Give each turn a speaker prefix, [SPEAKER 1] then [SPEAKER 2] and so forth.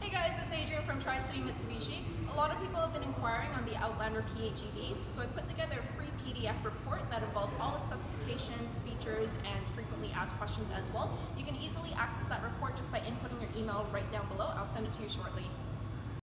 [SPEAKER 1] Hey guys, it's Adrian from Tri-City Mitsubishi. A lot of people have been inquiring on the Outlander PHEVs, so I put together a free PDF report that involves all the specifications, features, and frequently asked questions as well. You can easily access that report just by inputting your email right down below. I'll send it to you shortly.